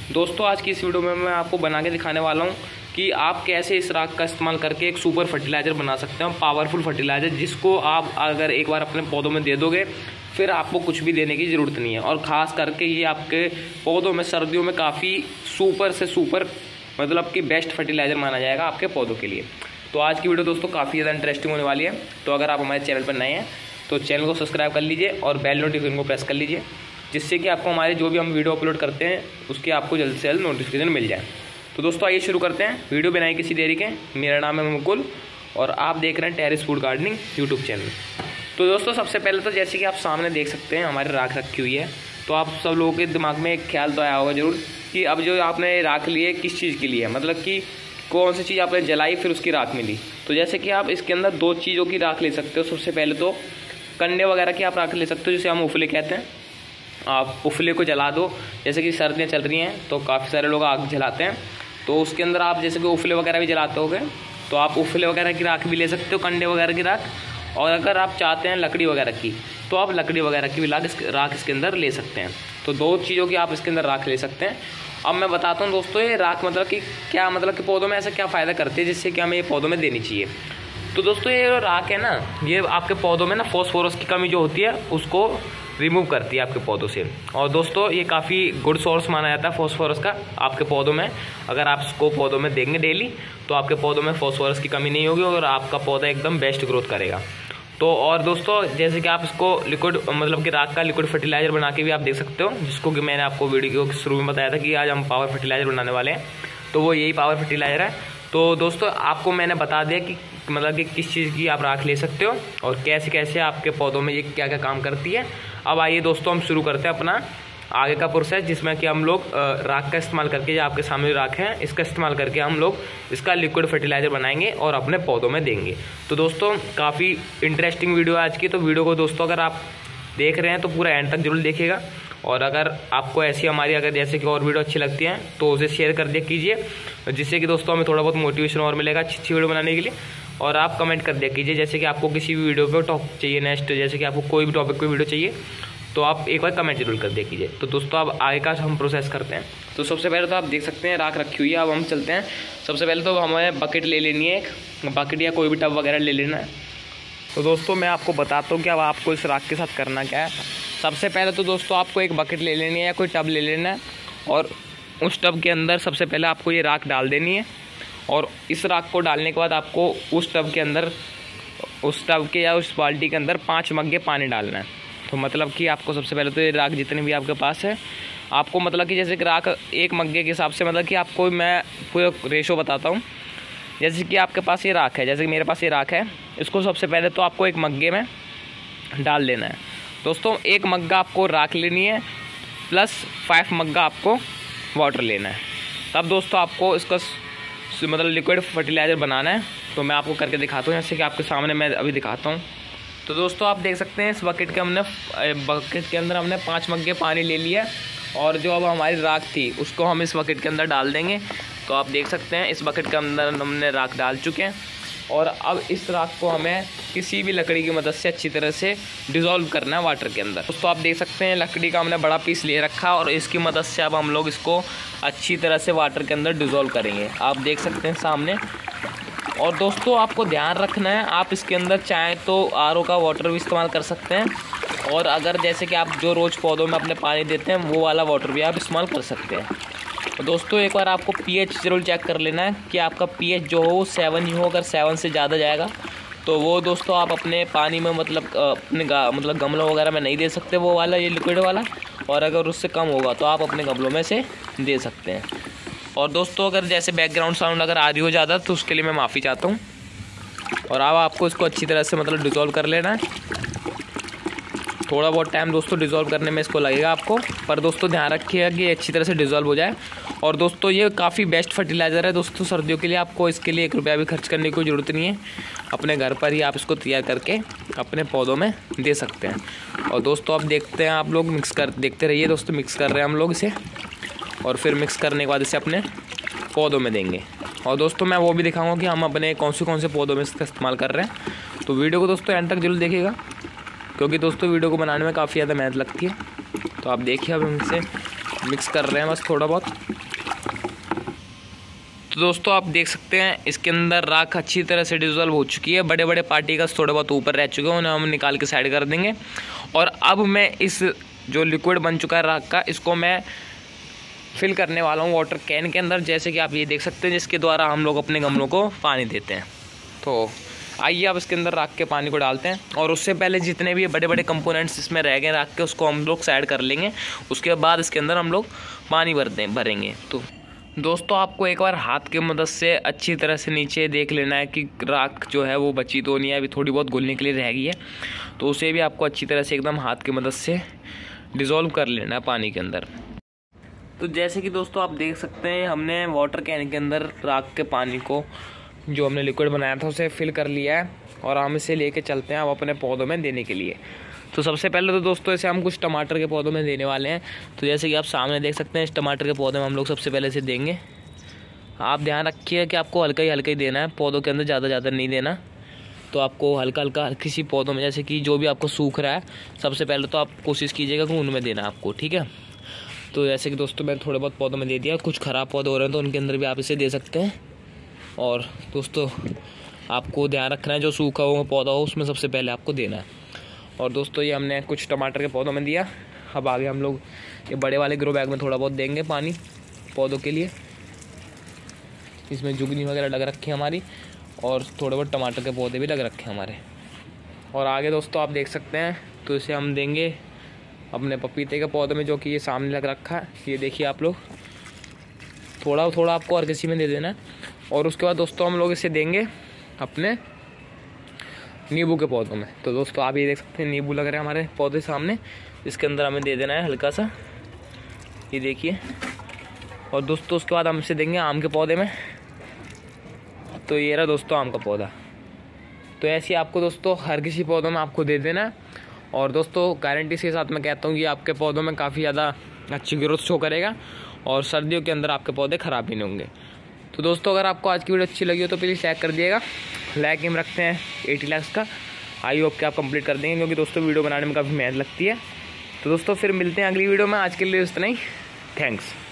दोस्तों आज की इस वीडियो में मैं आपको बना के दिखाने वाला हूँ कि आप कैसे इस राख का इस्तेमाल करके एक सुपर फर्टिलाइज़र बना सकते हैं, पावरफुल फर्टिलाइज़र, जिसको आप अगर एक बार अपने पौधों में दे दोगे फिर आपको कुछ भी देने की ज़रूरत नहीं है। और ख़ास करके ये आपके पौधों में सर्दियों में काफ़ी सुपर से सुपर मतलब कि बेस्ट फर्टिलाइज़र माना जाएगा आपके पौधों के लिए। तो आज की वीडियो दोस्तों काफ़ी ज़्यादा इंटरेस्टिंग होने वाली है। तो अगर आप हमारे चैनल पर नए हैं तो चैनल को सब्सक्राइब कर लीजिए और बेल नोटिफिकेशन को प्रेस कर लीजिए, जिससे कि आपको हमारे जो भी हम वीडियो अपलोड करते हैं उसकी आपको जल्द से जल्द नोटिफिकेशन मिल जाए। तो दोस्तों आइए शुरू करते हैं वीडियो बिना किसी देरी के। मेरा नाम है मुकुल और आप देख रहे हैं terrace food gardening YouTube channel. तो दोस्तों सबसे पहले तो जैसे कि आप सामने देख सकते हैं हमारी राख रखी हुई है। तो आप सब लोगों के दिमाग में एक ख्याल तो आया होगा जरूर कि अब जो आपने राख ली है किस चीज़ के लिए है, मतलब कि कौन सी चीज़ आपने जलाई फिर उसकी राख मिली। तो जैसे कि आप इसके अंदर दो चीज़ों की राख ले सकते हो। सबसे पहले तो कंडे वगैरह की आप राख ले सकते हो, जिसे हम उफले कहते हैं। आप उफले को जला दो, जैसे कि सर्दियाँ चल रही हैं तो काफ़ी सारे लोग आग जलाते हैं, तो उसके अंदर आप जैसे कि उफले वगैरह भी जलाते होगे, तो आप उफले वगैरह की राख भी ले सकते हो, कंडे वगैरह की राख। और अगर आप चाहते हैं लकड़ी वगैरह की तो आप लकड़ी वगैरह की भी राख इसके अंदर ले सकते हैं। तो दो चीज़ों की आप इसके अंदर राख ले सकते हैं। अब मैं बताता हूँ दोस्तों ये राख मतलब कि क्या, मतलब कि पौधों में ऐसा क्या फ़ायदा करती है जिससे कि हमें ये पौधों में देनी चाहिए। तो दोस्तों ये जो राख है ना, ये आपके पौधों में ना फॉस्फोरस की कमी जो होती है उसको रिमूव करती है आपके पौधों से। और दोस्तों ये काफ़ी गुड सोर्स माना जाता है फॉस्फोरस का आपके पौधों में। अगर आप इसको पौधों में देंगे डेली तो आपके पौधों में फॉस्फोरस की कमी नहीं होगी और आपका पौधा एकदम बेस्ट ग्रोथ करेगा। तो और दोस्तों जैसे कि आप इसको लिक्विड मतलब कि राख का लिक्विड फर्टिलाइज़र बना के भी आप देख सकते हो, जिसको कि मैंने आपको वीडियो के शुरू में बताया था कि आज हम पावर फर्टिलाइज़र बनाने वाले हैं। तो वो यही पावर फर्टिलाइज़र है। तो दोस्तों आपको मैंने बता दिया कि मतलब कि किस चीज़ की आप राख ले सकते हो और कैसे कैसे आपके पौधों में ये क्या क्या काम करती है। अब आइए दोस्तों हम शुरू करते हैं अपना आगे का प्रोसेस, जिसमें कि हम लोग राख का इस्तेमाल करके, जो आपके सामने राख है इसका इस्तेमाल करके हम लोग इसका लिक्विड फर्टिलाइज़र बनाएंगे और अपने पौधों में देंगे। तो दोस्तों काफ़ी इंटरेस्टिंग वीडियो आज की। तो वीडियो को दोस्तों अगर आप देख रहे हैं तो पूरा एंड तक जरूर देखिएगा। और अगर आपको ऐसी हमारी अगर जैसे कि और वीडियो अच्छी लगती हैं तो उसे शेयर कर दिया कीजिए, जिससे कि दोस्तों हमें थोड़ा बहुत मोटिवेशन और मिलेगा अच्छी वीडियो बनाने के लिए। और आप कमेंट कर दिया कीजिए जैसे कि आपको किसी भी वीडियो पे टॉपिक चाहिए नेक्स्ट, जैसे कि आपको कोई भी टॉपिक पे वीडियो चाहिए तो आप एक बार कमेंट जरूर कर दिया कीजिए। तो दोस्तों अब आगे का हम प्रोसेस करते हैं। तो सबसे पहले तो आप देख सकते हैं राख रखी हुई है। अब हम चलते हैं। सबसे पहले तो हमें बकेट ले लेनी है, एक बकेट या कोई भी टब वगैरह ले लेना है। तो दोस्तों मैं आपको बताता हूँ कि अब आपको इस राख के साथ करना क्या है। सबसे पहले तो दोस्तों आपको एक बकेट ले लेनी है या कोई टब ले लेना है और उस टब के अंदर सबसे पहले आपको ये राख डाल देनी है। और इस राख को डालने के बाद आपको उस टब के अंदर, उस टब के या उस बाल्टी के अंदर 5 मग्गे पानी डालना है। तो मतलब कि आपको सबसे पहले तो ये राख जितनी भी आपके पास है आपको मतलब कि जैसे कि राख एक मग्गे के हिसाब से, मतलब कि आपको मैं पूरा रेशो बताता हूँ। जैसे कि आपके पास ये राख है, जैसे कि मेरे पास ये राख है, इसको सबसे पहले तो आपको एक मग्गे में डाल देना है। दोस्तों एक मग्गा आपको राख लेनी है प्लस 5 मग्गा आपको वाटर लेना है। तब दोस्तों आपको इसका मतलब लिक्विड फर्टिलाइज़र बनाना है। तो मैं आपको करके दिखाता हूँ, जैसे कि आपके सामने मैं अभी दिखाता हूँ। तो दोस्तों आप देख सकते हैं इस बकेट के अंदर हमने 5 मग्गे पानी ले लिया और जो अब हमारी राख थी उसको हम इस बकेट के अंदर डाल देंगे। तो आप देख सकते हैं इस बकेट के अंदर हमने राख डाल चुके हैं और अब इस राख को हमें किसी भी लकड़ी की मदद से अच्छी तरह से डिज़ोल्व करना है वाटर के अंदर। दोस्तों आप देख सकते हैं लकड़ी का हमने बड़ा पीस ले रखा और इसकी मदद से अब हम लोग इसको अच्छी तरह से वाटर के अंदर डिज़ोल्व करेंगे। आप देख सकते हैं सामने। और दोस्तों आपको ध्यान रखना है, आप इसके अंदर चाहें तो आरओ का वाटर भी इस्तेमाल कर सकते हैं और अगर जैसे कि आप जो रोज़ पौधों में अपने पानी देते हैं वो वाला वाटर भी आप इस्तेमाल कर सकते हैं। तो दोस्तों एक बार आपको पीएच जरूर चेक कर लेना है कि आपका पीएच जो हो 7 ही हो। अगर 7 से ज़्यादा जाएगा तो वो दोस्तों आप अपने पानी में मतलब अपने मतलब गमलों वगैरह में नहीं दे सकते वो वाला, ये लिक्विड वाला। और अगर उससे कम होगा तो आप अपने गमलों में से दे सकते हैं। और दोस्तों अगर जैसे बैकग्राउंड साउंड अगर आ रही हो ज़्यादा तो उसके लिए मैं माफ़ी चाहता हूँ। और अब आपको इसको अच्छी तरह से मतलब डिज़ोल्व कर लेना है। थोड़ा बहुत टाइम दोस्तों डिज़ोल्व करने में इसको लगेगा आपको, पर दोस्तों ध्यान रखिएगा कि अच्छी तरह से डिज़ोल्व हो जाए। और दोस्तों ये काफ़ी बेस्ट फर्टिलाइज़र है दोस्तों सर्दियों के लिए। आपको इसके लिए 1 रुपया भी खर्च करने की कोई ज़रूरत नहीं है, अपने घर पर ही आप इसको तैयार करके अपने पौधों में दे सकते हैं। और दोस्तों अब देखते हैं, आप लोग देखते रहिए दोस्तों। मिक्स कर रहे हैं हम लोग इसे और फिर मिक्स करने के बाद इसे अपने पौधों में देंगे। और दोस्तों मैं वो भी दिखाऊंगा कि हम अपने कौन से पौधों में इसका इस्तेमाल कर रहे हैं। तो वीडियो को दोस्तों एंड तक जरूर देखिएगा, क्योंकि दोस्तों वीडियो को बनाने में काफ़ी ज़्यादा मेहनत लगती है। तो आप देखिए अब हम इसे मिक्स कर रहे हैं बस थोड़ा बहुत। तो दोस्तों आप देख सकते हैं इसके अंदर राख अच्छी तरह से डिज़ोल्व हो चुकी है। बड़े बड़े पार्टिकल्स थोड़े बहुत ऊपर रह चुके हैं, उन्हें हम निकाल के साइड कर देंगे। और अब मैं इस जो लिक्विड बन चुका है राख का, इसको मैं फिल करने वाला हूँ वाटर कैन के अंदर, जैसे कि आप ये देख सकते हैं, जिसके द्वारा हम लोग अपने गमलों को पानी देते हैं। तो आइए आप इसके अंदर राख के पानी को डालते हैं, और उससे पहले जितने भी बड़े बड़े कंपोनेंट्स इसमें रह गए राख के, उसको हम लोग साइड कर लेंगे। उसके बाद इसके अंदर हम लोग पानी भरेंगे। तो दोस्तों आपको एक बार हाथ की मदद से अच्छी तरह से नीचे देख लेना है कि राख जो है वो बची तो नहीं है, अभी थोड़ी बहुत घुलने के लिए रह गई है। तो उसे भी आपको अच्छी तरह से एकदम हाथ की मदद से डिज़ोल्व कर लेना है पानी के अंदर। तो जैसे कि दोस्तों आप देख सकते हैं, हमने वाटर कैन के अंदर राख के पानी को जो हमने लिक्विड बनाया था उसे फिल कर लिया है, और हम इसे लेके चलते हैं अब अपने पौधों में देने के लिए। तो सबसे पहले तो दोस्तों इसे हम कुछ टमाटर के पौधों में देने वाले हैं। तो जैसे कि आप सामने देख सकते हैं, इस टमाटर के पौधे में हम लोग सबसे पहले इसे देंगे। आप ध्यान रखिए कि आपको हल्का ही देना है, पौधों के अंदर ज़्यादा नहीं देना। तो आपको हल्का किसी पौधों में, जैसे कि जो भी आपको सूख रहा है, सबसे पहले तो आप कोशिश कीजिएगा कि उनमें देना आपको, ठीक है। तो जैसे कि दोस्तों मैंने थोड़े बहुत पौधों में दे दिया, कुछ ख़राब पौधे हो रहे हैं तो उनके अंदर भी आप इसे दे सकते हैं। और दोस्तों आपको ध्यान रखना है, जो सूखा हुआ पौधा हो उसमें सबसे पहले आपको देना है। और दोस्तों ये हमने कुछ टमाटर के पौधों में दिया। अब आगे हम लोग ये बड़े वाले ग्रो बैग में थोड़ा बहुत देंगे पानी पौधों के लिए। इसमें जुगनी वगैरह लग रखी है हमारी, और थोड़े बहुत टमाटर के पौधे भी लग रखे हैं हमारे। और आगे दोस्तों आप देख सकते हैं, तो इसे हम देंगे अपने पपीते के पौधे में, जो कि ये सामने लग रखा है। ये देखिए आप लोग, थोड़ा थोड़ा आपको हर किसी में दे देना है। और उसके बाद दोस्तों हम लोग इसे देंगे अपने नींबू के पौधों में। तो दोस्तों आप ये देख सकते हैं, नींबू लग रहे हैं हमारे पौधे सामने, इसके अंदर हमें दे देना है हल्का सा, ये देखिए। और दोस्तों उसके बाद हम इसे देंगे आम के पौधे में। तो ये रहा दोस्तों आम का पौधा। तो ऐसे आपको दोस्तों हर किसी पौधों में आपको दे देना। और दोस्तों गारंटी के साथ मैं कहता हूँ कि आपके पौधों में काफ़ी ज़्यादा अच्छी ग्रोथ शो करेगा, और सर्दियों के अंदर आपके पौधे ख़राब भी नहीं होंगे। तो दोस्तों अगर आपको आज की वीडियो अच्छी लगी हो तो प्लीज़ लाइक कर दिएगा। लाइक हम रखते हैं 80 लाख का, आई होप कि आप कंप्लीट कर देंगे, क्योंकि दोस्तों वीडियो बनाने में काफ़ी मेहनत लगती है। तो दोस्तों फिर मिलते हैं अगली वीडियो में, आज के लिए इतना ही, थैंक्स।